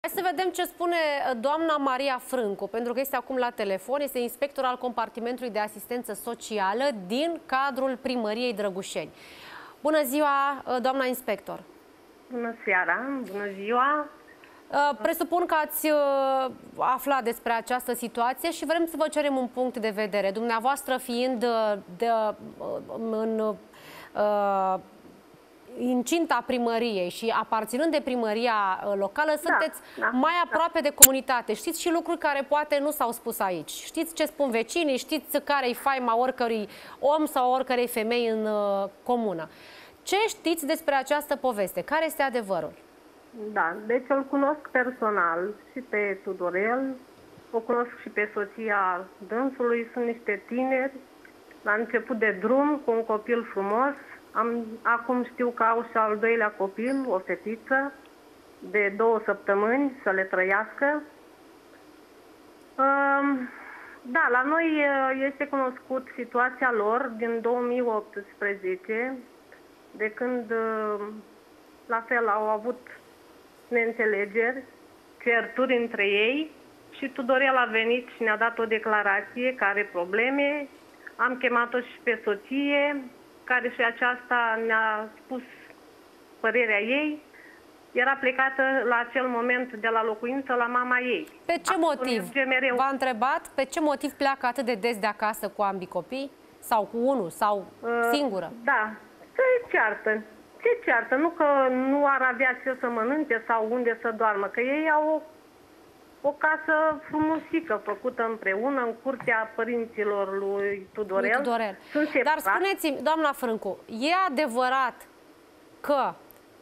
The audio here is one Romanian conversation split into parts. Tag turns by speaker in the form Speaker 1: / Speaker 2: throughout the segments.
Speaker 1: Hai să vedem ce spune doamna Maria Frâncu, pentru că este acum la telefon, este inspector al compartimentului de asistență socială din cadrul primăriei Drăgușeni. Bună ziua, doamna inspector!
Speaker 2: Bună seara, bună ziua!
Speaker 1: Presupun că ați aflat despre această situație și vrem să vă cerem un punct de vedere. Dumneavoastră fiind în incinta primăriei și aparținând de primăria locală, sunteți mai aproape de comunitate. Știți și lucruri care poate nu s-au spus aici. Știți ce spun vecinii, știți care-i faima oricărui om sau oricărei femei în comună. Ce știți despre această poveste? Care este adevărul?
Speaker 2: Da, deci îl cunosc personal și pe Tudorel, o cunosc și pe soția dânsului, sunt niște tineri, la început de drum, cu un copil frumos. Acum știu că au și al doilea copil, o fetiță, de 2 săptămâni, să le trăiască. Da, la noi este cunoscut situația lor din 2018, de când la fel au avut neînțelegeri, certuri între ei și Tudorel a venit și ne-a dat o declarație că are probleme. Am chemat-o și pe soție, care și aceasta ne-a spus părerea ei. Era plecată la acel moment de la locuință la mama ei.
Speaker 1: Pe ce motiv? V-a întrebat pe ce motiv pleacă atât de des de acasă cu ambii copii? Sau cu unul? Sau singură?
Speaker 2: Da, se ceartă. Se ceartă, nu că nu ar avea ce să mănânce sau unde să doarmă, că ei au o casă frumusică făcută împreună în curtea părinților lui Tudorel.
Speaker 1: Dar spuneți-mi, doamna Frâncu, e adevărat că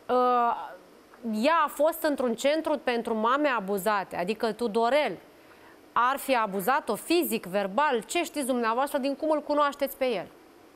Speaker 1: ea a fost într-un centru pentru mame abuzate, adică Tudorel ar fi abuzat-o fizic, verbal? Ce știți dumneavoastră din cum îl cunoașteți pe el?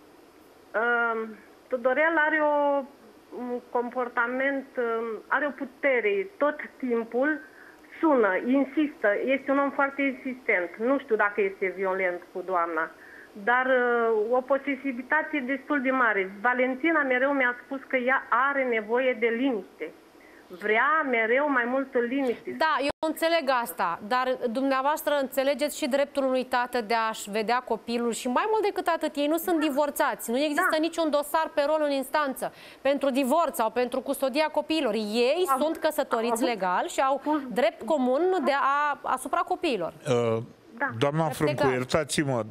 Speaker 2: Tudorel are un comportament, are o putere tot timpul, sună, insistă, este un om foarte insistent. Nu știu dacă este violent cu doamna, dar o posesivitate destul de mare. Valentina mereu mi-a spus că ea are nevoie de liniște. Vrea mereu mai multă liniște.
Speaker 1: Da, eu înțeleg asta, dar dumneavoastră înțelegeți și dreptul unui tată de a-și vedea copilul și mai mult decât atât, ei nu sunt divorțați, nu există niciun dosar pe rol în instanță pentru divorț sau pentru custodia copiilor. Ei sunt căsătoriți legal și au drept comun asupra copiilor.
Speaker 3: Doamna Frâncu, iertați-mă,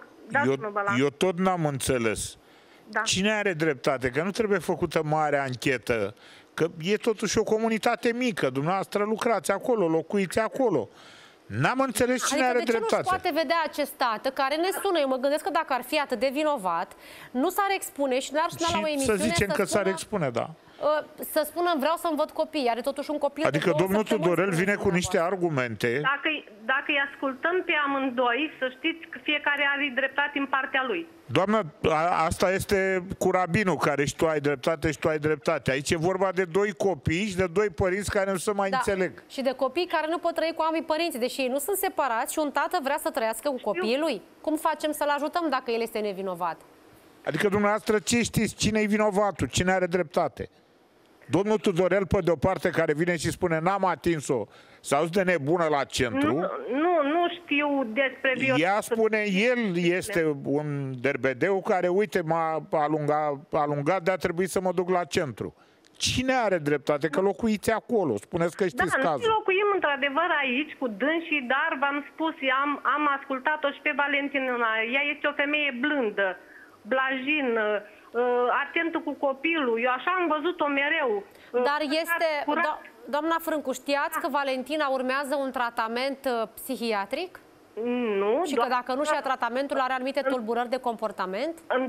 Speaker 3: eu tot n-am înțeles. Cine are dreptate? Că nu trebuie făcută mare anchetă. Că e totuși o comunitate mică, dumneavoastră lucrați acolo, locuiți acolo. N-am înțeles cine are dreptate.
Speaker 1: De ce nu poate vedea acest tată care ne sună? Eu mă gândesc că dacă ar fi atât de vinovat, nu s-ar expune și n-ar suna la o emisiune
Speaker 3: să zicem că s-ar expune, da.
Speaker 1: Să spună, vreau să-mi văd copii. Are totuși un copil.
Speaker 3: Adică domnul Tudorel vine cu niște argumente.
Speaker 2: Dacă îi ascultăm pe amândoi, să știți că fiecare are dreptate în partea lui.
Speaker 3: Doamnă, asta este cu rabinul, care și tu ai dreptate și tu ai dreptate. Aici e vorba de 2 copii și de 2 părinți care nu se mai înțeleg.
Speaker 1: Și de copii care nu pot trăi cu ambii părinți, deși ei nu sunt separați și un tată vrea să trăiască cu copiii lui. Cum facem să-l ajutăm dacă el este nevinovat?
Speaker 3: Adică dumneavoastră ce știți? Cine e vinovatul? Cine are dreptate? Domnul Tudorel, pe de-o parte, care vine și spune n-am atins-o, s-a de nebună la centru.
Speaker 2: Nu știu despre violență.
Speaker 3: Ea spune, el este un derbedeu care, uite, m-a alungat, de-a trebuit să mă duc la centru. Cine are dreptate? Că locuiți acolo. Spuneți că știți cazul.
Speaker 2: Noi locuim într-adevăr aici cu dânsii, dar v-am spus, am ascultat-o și pe Valentina. Ea este o femeie blândă, blajină, atentă cu copilul. Eu așa am văzut-o mereu.
Speaker 1: Dar este... Doamna Frâncu, știați că Valentina urmează un tratament psihiatric?
Speaker 2: Nu.
Speaker 1: Și că dacă nu și-a tratamentul, are anumite tulburări de comportament?
Speaker 2: În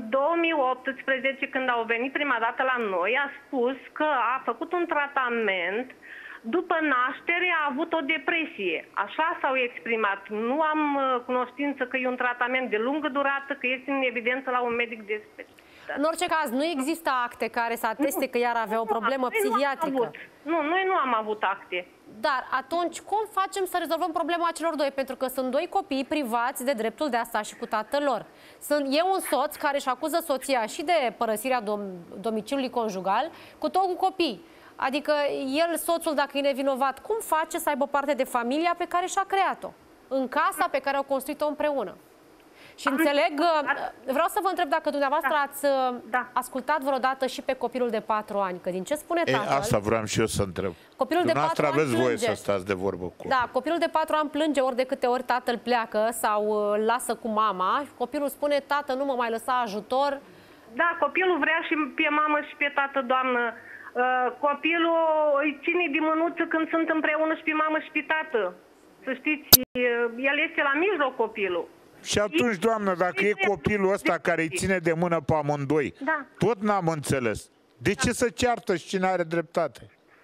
Speaker 2: 2018, când au venit prima dată la noi, a spus că a făcut un tratament. După naștere a avut o depresie. Așa s-au exprimat. Nu am cunoștință că e un tratament de lungă durată, că este în evidență la un medic de specialitate.
Speaker 1: În orice caz, nu există acte care să ateste că iar avea o problemă psihiatrică.
Speaker 2: Nu, noi nu am avut acte.
Speaker 1: Dar atunci cum facem să rezolvăm problema celor 2? Pentru că sunt 2 copii privați de dreptul de a sta și cu tatăl lor. E un soț care își acuză soția și de părăsirea domiciliului conjugal, cu tot cu copii. Adică el, soțul, dacă e nevinovat, cum face să aibă parte de familia pe care și-a creat-o? În casa pe care au construit-o împreună. Și înțeleg, vreau să vă întreb dacă dumneavoastră ați ascultat vreodată și pe copilul de 4 ani, că din ce spune tatăl...
Speaker 3: Asta vreau și eu să întreb.
Speaker 1: Copilul de 4 ani
Speaker 3: aveți voie
Speaker 1: plânge.
Speaker 3: să stați de vorbă cu...
Speaker 1: Da, copilul de 4 ani plânge ori de câte ori tatăl pleacă sau îl lasă cu mama. Copilul spune, tată, nu mă mai lăsa ajutor.
Speaker 2: Da, copilul vrea și pe mamă și pe tată, doamnă. Copilul îi ține de mânuță când sunt împreună și pe mamă și pe tată. Să știți, el este la mijloc, copilul.
Speaker 3: Și atunci, doamnă, dacă e copilul ăsta care îi ține de mână pe amândoi, tot n-am înțeles. De ce să ceartă și cine are dreptate?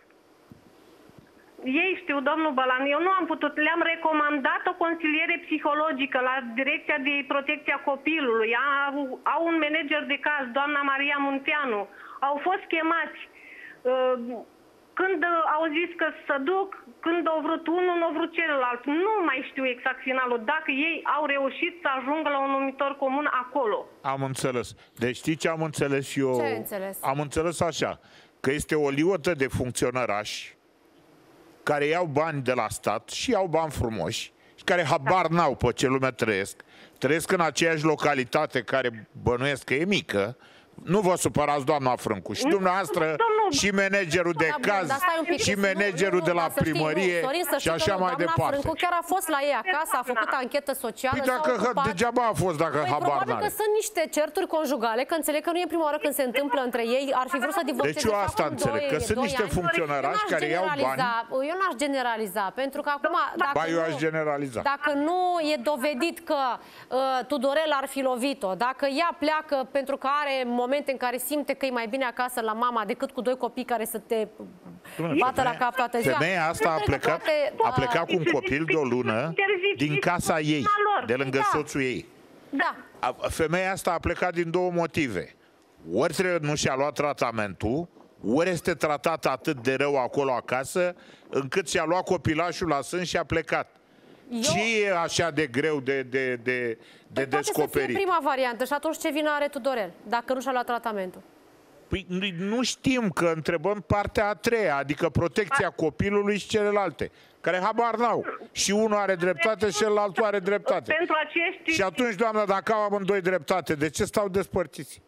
Speaker 2: Ei știu, domnul Balan, eu nu am putut. Le-am recomandat o consiliere psihologică la Direcția de Protecție a Copilului. Au un manager de caz, doamna Maria Munteanu. Au fost chemați. Când au zis că să duc, când au vrut unul, nu au vrut celălalt. Nu mai știu exact finalul. Dacă ei au reușit să ajungă la un numitor comun acolo.
Speaker 3: Am înțeles. Deci știi ce am înțeles eu?
Speaker 1: Ce ai înțeles?
Speaker 3: Am înțeles așa, că este o liotă de funcționărași care iau bani de la stat și iau bani frumoși și care habar n-au pe ce lume trăiesc. Trăiesc în aceeași localitate care bănuiesc că e mică. Nu vă supărați, doamna Frâncu. Și dumneavoastră, și managerul de caz, și managerul de la primărie și așa mai departe.
Speaker 1: Frâncu chiar a fost la ei acasă, a făcut anchetă socială.
Speaker 3: Păi dacă degeaba a fost dacă habar n-are.
Speaker 1: Probabil că sunt niște certuri conjugale, că înțeleg că nu e prima oară când se întâmplă între ei, ar fi vrut să divorțeze.
Speaker 3: Deci eu asta înțeleg, că sunt niște funcționari care iau bani.
Speaker 1: Eu n-aș generaliza, pentru că acum...
Speaker 3: Ba, eu aș generaliza.
Speaker 1: Dacă nu e dovedit că Tudorel ar fi lovit-o, dacă ea pleacă pentru că are momente în care simte că e mai bine acasă la mama decât cu 2 copii care să te bată la cap toată ziua.
Speaker 3: Femeia asta a plecat cu un copil de o lună din casa ei, de lângă soțul ei.
Speaker 1: Da.
Speaker 3: Femeia asta a plecat din 2 motive. Ori nu și-a luat tratamentul, ori este tratată atât de rău acolo acasă, încât și-a luat copilașul la sân și a plecat. Ce e așa de greu de descoperit?
Speaker 1: Poate să fie prima variantă și atunci ce vină are Tudorel, dacă nu și-a luat tratamentul?
Speaker 3: Păi nu știm, că întrebăm partea a treia, adică protecția copilului și celelalte, care habar n-au. Și unul are dreptate și celălalt are dreptate.
Speaker 2: Pentru acești...
Speaker 3: Și atunci, doamnă, dacă au amândoi dreptate, de ce stau despărțiți?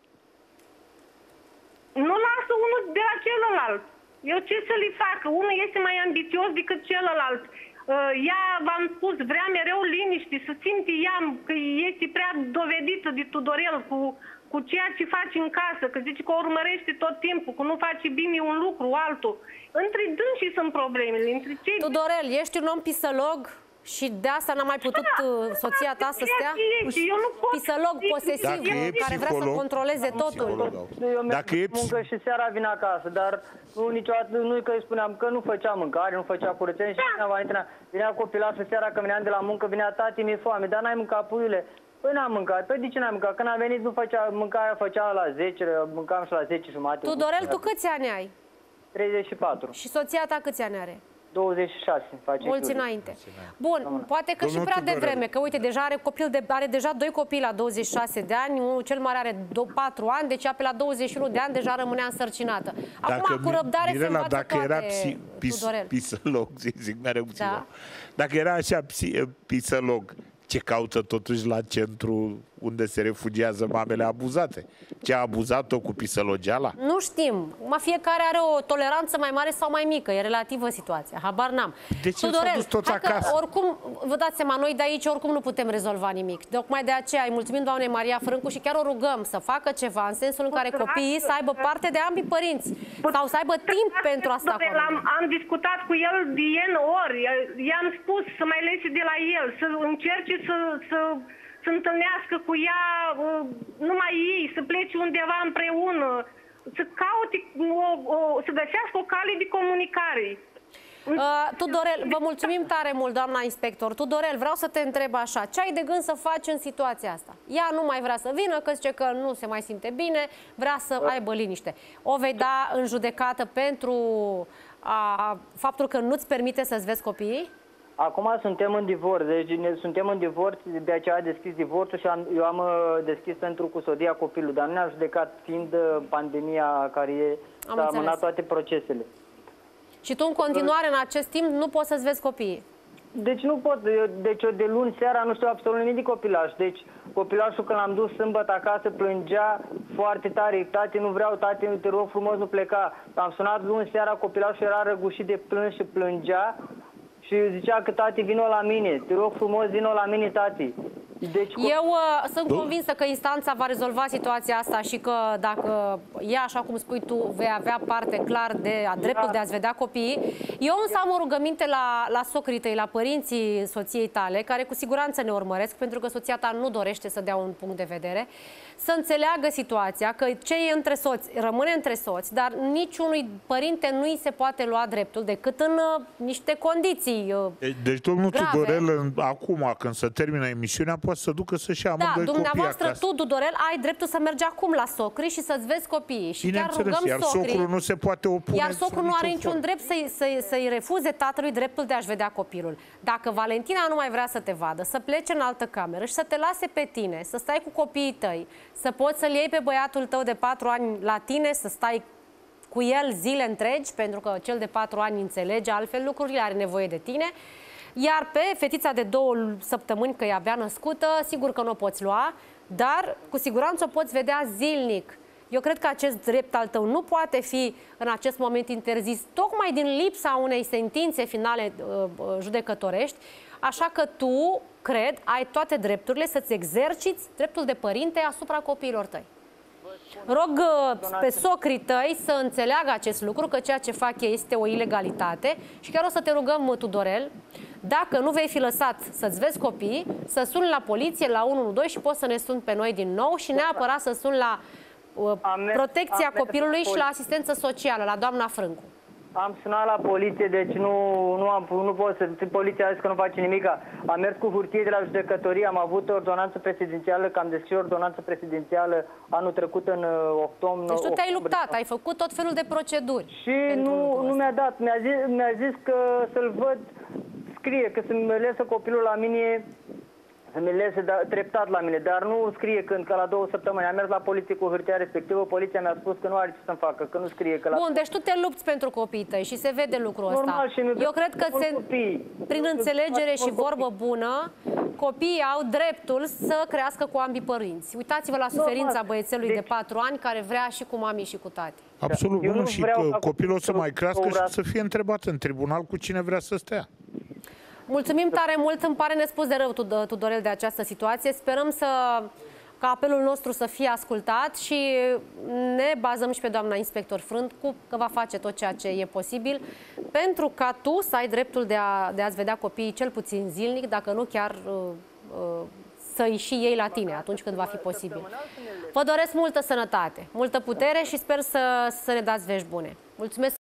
Speaker 2: Nu lasă unul de la celălalt. Eu ce să li fac? Unul este mai ambițios decât celălalt. Ea, v-am spus, vrea mereu liniște, să simte ea că este prea dovedită de Tudorel cu ceea ce face în casă, că zice că o urmărește tot timpul, că nu face bine un lucru, altul. Între dânsii sunt problemele, între cei...
Speaker 1: Tudorel, ești un om pisălog și de asta n-a mai putut soția ta să stea? Pisălog posesiv, care vrea să controleze totul.
Speaker 4: Eu merg muncă și seara vin acasă, dar niciodată nu că îi spuneam că nu făcea mâncare, nu făcea curățenie și vinea copilașul seara când veneam de la muncă, vinea tati, mi-e foame, dar n-ai mâncat, puiule? Păi n-am mâncat. Păi de ce n-am mâncat? Când am venit nu făcea mâncarea, făcea la 10, mâncam și la 10 jumate.
Speaker 1: Tudorel, tu câți ani ai?
Speaker 4: 34.
Speaker 1: Și soția ta câți ani are?
Speaker 4: 26.
Speaker 1: Mulți înainte. Bun, poate că și prea devreme, că uite, deja are deja 2 copii la 26 de ani, unul cel mare are 4 ani, deci pe la 21 de ani deja rămânea însărcinată. Acum, cu răbdare se învață
Speaker 3: dacă era pisălog, zic mereu dacă era așa pisălog, ce caută totuși la centru unde se refugiază mamele abuzate? Ce a abuzat-o cu pisălogeala?
Speaker 1: Nu știm. Fiecare are o toleranță mai mare sau mai mică. E relativă situația. Habar n-am.
Speaker 3: De ce s-au dus toți acasă?
Speaker 1: Oricum, vă dați seama, noi de aici oricum nu putem rezolva nimic. Tocmai de aceea îi mulțumim doamnei Maria Frâncu și chiar o rugăm să facă ceva în sensul în care copiii să aibă parte de ambii părinți sau să aibă timp pentru asta.
Speaker 2: Am discutat cu el de N ori. I-am spus să mai lese de la el, să încerce să întâlnească cu ea numai ei, să plece undeva împreună, să caute, să găsească o cale de comunicare.
Speaker 1: Tudorel, vă mulțumim tare mult, doamna inspector. Tudorel, vreau să te întreb așa, ce ai de gând să faci în situația asta? Ea nu mai vrea să vină, că zice că nu se mai simte bine, vrea să aibă liniște. O vei da în judecată pentru faptul că nu-ți permite să-ți vezi copiii?
Speaker 4: Acum suntem în divorț, deci suntem în divorț, de aceea a deschis divorțul și eu am deschis pentru custodia copilului, dar nu ne-am judecat fiind pandemia care s-a amânat toate procesele.
Speaker 1: Și tu în continuare, în acest timp, nu poți să-ți vezi copiii.
Speaker 4: Deci nu pot. Deci eu de luni seara nu știu absolut nimic de copilaș. Deci copilașul când l-am dus sâmbătă acasă plângea foarte tare. Tati, nu vreau, tati, te rog frumos, nu pleca. Am sunat luni seara, copilașul era răgușit de plâns și plângea. Și zicea că tati, vino la mine. Te rog frumos, vino la mine, tati. Deci,
Speaker 1: eu sunt convinsă că instanța va rezolva situația asta și că dacă e așa cum spui tu, vei avea parte clar de dreptul de a-ți vedea copiii. Eu însă am o rugăminte la socrii tăi, la părinții soției tale, care cu siguranță ne urmăresc, pentru că soția ta nu dorește să dea un punct de vedere, să înțeleagă situația, că ce e între soți rămâne între soți, dar niciunui părinte nu îi se poate lua dreptul decât în niște condiții
Speaker 3: Deci domnul Tudorel, acum, când se termină emisiunea, poate să ducă să-și ia amândoi copiii
Speaker 1: dumneavoastră,
Speaker 3: acasă.
Speaker 1: tu, Tudorel, ai dreptul să mergi acum la socri și să-ți vezi copiii. Și chiar rugăm
Speaker 3: iar socrul nu se poate opune.
Speaker 1: Iar socrul nu are niciun drept să-i refuze tatălui dreptul de a-și vedea copilul. Dacă Valentina nu mai vrea să te vadă, să plece în altă cameră și să te lase pe tine, să stai cu copiii tăi, să poți să-l iei pe băiatul tău de 4 ani la tine, să stai cu el zile întregi, pentru că cel de 4 ani înțelege altfel lucrurile, are nevoie de tine. Iar pe fetița de 2 săptămâni, că e abia născută, sigur că nu o poți lua, dar cu siguranță o poți vedea zilnic. Eu cred că acest drept al tău nu poate fi în acest moment interzis, tocmai din lipsa unei sentințe finale judecătorești, așa că tu, cred, ai toate drepturile să-ți exerciți dreptul de părinte asupra copiilor tăi. Rog pe socrii tăi să înțeleagă acest lucru, că ceea ce fac ei este o ilegalitate și chiar o să te rugăm, Tudorel, dacă nu vei fi lăsat să-ți vezi copiii, să suni la poliție, la 112 și poți să ne suni pe noi din nou și neapărat să suni la protecția copilului și la asistență socială, la doamna Frâncu.
Speaker 4: Am sunat la poliție, deci nu pot să... Poliția a zis că nu face nimic. Am mers cu hârtie de la judecătorie, am avut o ordonanță prezidențială, că am deschis o ordonanță prezidențială anul trecut în octombrie.
Speaker 1: Deci tu te-ai luptat, ai făcut tot felul de proceduri.
Speaker 4: Și nu mi-a dat. Mi-a zis că să-l văd, scrie că să-mi lăsă copilul la mine, să-mi lese treptat la mine, dar nu scrie când, că la 2 săptămâni am mers la poliție cu hârtia respectivă, poliția mi-a spus că nu are ce să-mi facă, că nu scrie că la...
Speaker 1: Bun, deci tu te lupți pentru copiii tăi și se vede lucrul ăsta.
Speaker 4: Normal, și
Speaker 1: eu cred că prin înțelegere și vorbă bună, copiii au dreptul să crească cu ambii părinți. Uitați-vă la suferința băiețelului de 4 ani care vrea și cu mami și cu tati.
Speaker 3: Absolut, bună, și că copilul o să mai crească și să fie întrebat în tribunal cu cine vrea să stea.
Speaker 1: Mulțumim tare mult, îmi pare nespus de rău, Tudorel, de această situație. Sperăm ca apelul nostru să fie ascultat și ne bazăm și pe doamna inspector Frâncu că va face tot ceea ce e posibil pentru ca tu să ai dreptul de a-ți vedea copiii cel puțin zilnic, dacă nu chiar să-i și iei la tine atunci când va fi posibil. Vă doresc multă sănătate, multă putere și sper să ne dați vești bune. Mulțumesc!